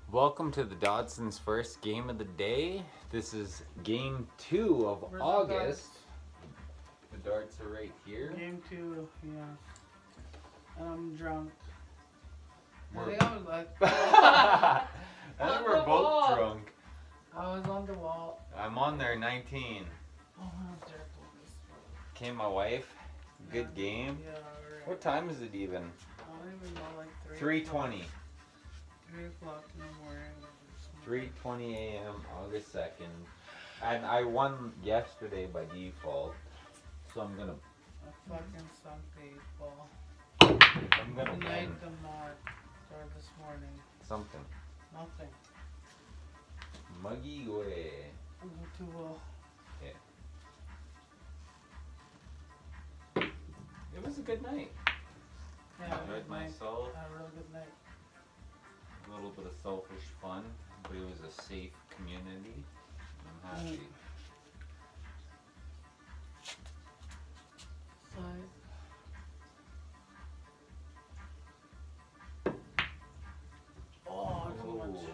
Welcome to the Dodson's first game of the day. This is game 2 of Where's August. The darts are right here. Game 2, yeah. I'm drunk. I We're- think I was like, I think On we're the both wall. drunk. I was on the wall. I'm on there, 19. Oh, I'm terrible. Okay, my wife. Good game. Yeah, alright. What time is it even? I don't even know, like 3:20. 3 o'clock in the morning. 3:20 a.m. August 2nd. And I won yesterday by default. So I'm gonna A fucking Sunday ball. I'm gonna The win night the mark. Or this morning. something. Nothing. Muggy way. I'm not too well. It was a good night. Yeah, I enjoyed myself. Had a real good night. A little bit of selfish fun, but it was a safe community. I'm happy. Side. Oh, too much. Ooh.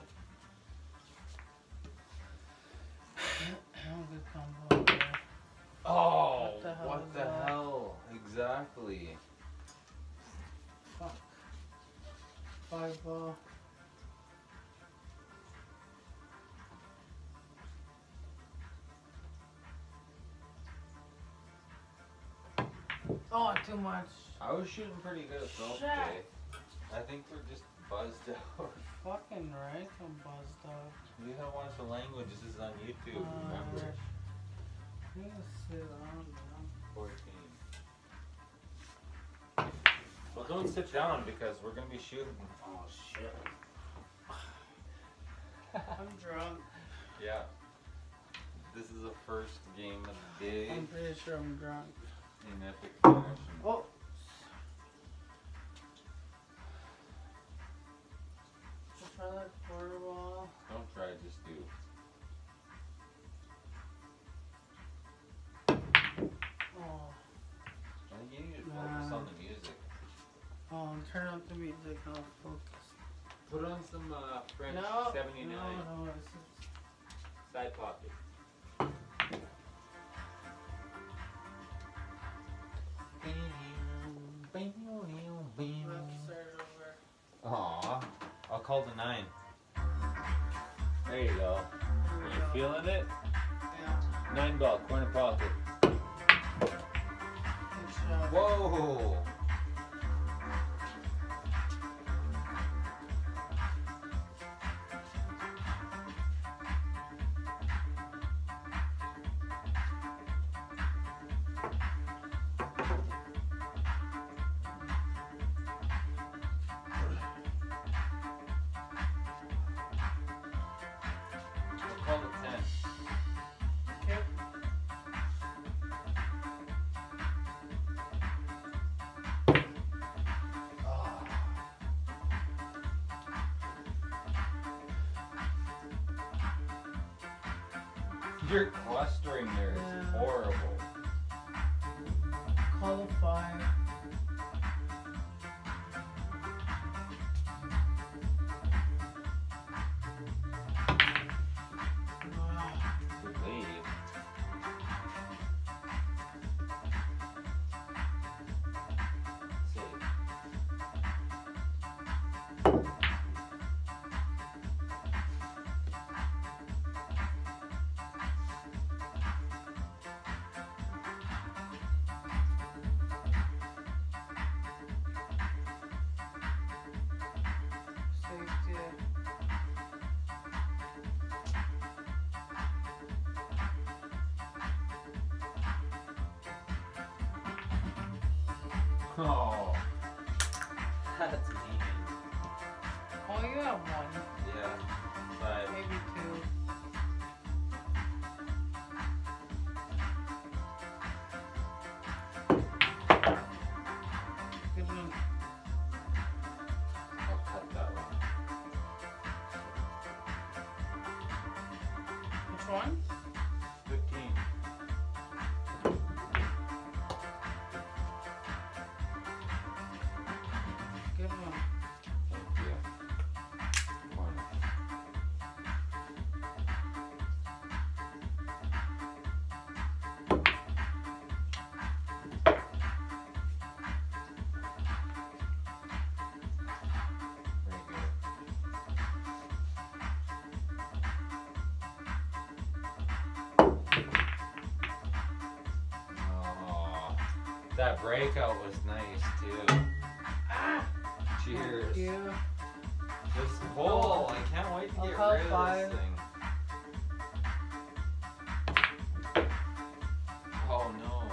Good combo there. Oh, What the hell what is the that? hell? Exactly. Fuck. 5 ball. Oh, too much. I was shooting pretty good at self Shit. today. I think we're just buzzed out. Fucking right, I'm buzzed out. You gotta watch the language. This is on YouTube. Remember? I'm gonna sit down now. 14. Well, don't sit down because we're gonna be shooting. Oh shit. I'm drunk. Yeah. This is the first game of the day I'm pretty sure I'm drunk. in epic fashion. Oh. Let's try that quarter ball. Don't try, just do. Oh. I think you need to focus on the music. Oh, turn up the music. I'll focus. Put on some French No, 79 no, this is... side pocket. Let's start over. Aw, I'll call the 9. There you go. Here we You go. feeling it? Yeah. 9 ball, corner pocket. Good shot. Whoa! We'll call it 10. Okay. Your clustering there is Yeah. horrible. Call a 5. Good lead. Save. Safety. Oh, that's mean. Oh, you have 1. Yeah, but Maybe 2. Good one. I'll cut that one. Which one? 15. Good one. Thank you. Come on. That breakout was nice too. Ah, cheers. Thank you. This bowl, I can't wait to get call rid of 5. this thing. Oh no.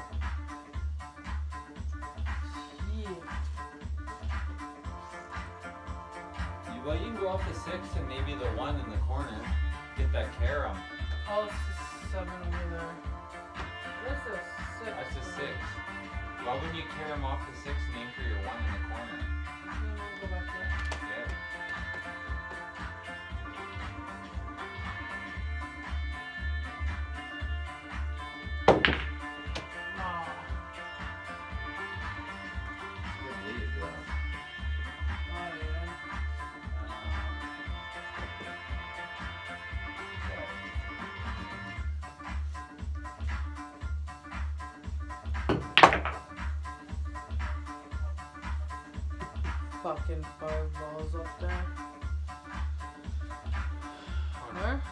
Well, you can go off the 6 and maybe the 1 in the corner. Get that carom. Oh, it's the 7 over there. Where's the 6? That's the 6. Why wouldn't you carom off the 6 and aim for your 1 in the corner? Go back there. Yeah. Aw. Good lead, though. Oh, yeah. Fucking 5 balls up there. Where?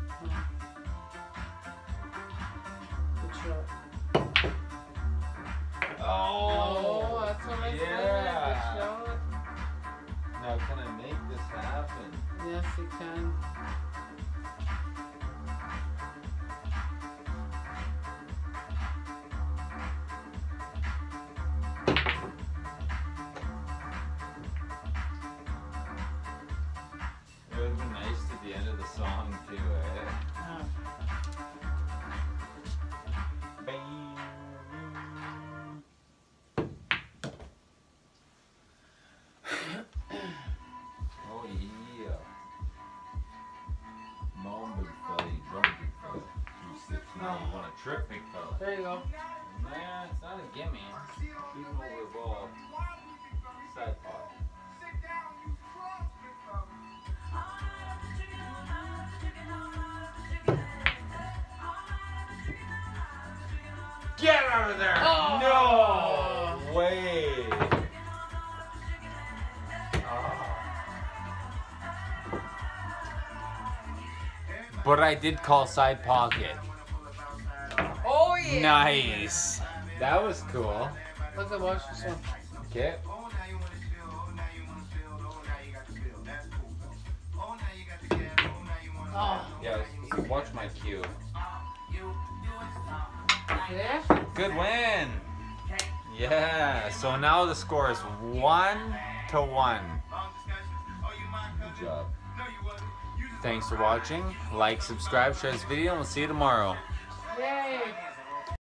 Good shot. Oh, That's what I said. yeah. Good shot. Now, can I make this happen? Yes, you can. It would have been nice to the end of the song, too, eh? Bang. Oh, yeah. Mom, big fella, you drunk, big fella. 360, you want a trip, big fella. There you go. Nah, it's not a gimme. Shoot him over the ball. Side pot. Get out of there! Oh. No way! But I did call side pocket. Oh, yeah. Nice. That was cool. Let's watch this one. Okay. Oh. Yeah, watch my cue. Yeah? Good win. Yeah. So now the score is 1-1. Good job. Thanks for watching. Like, subscribe, share this video, and we'll see you tomorrow. Yay!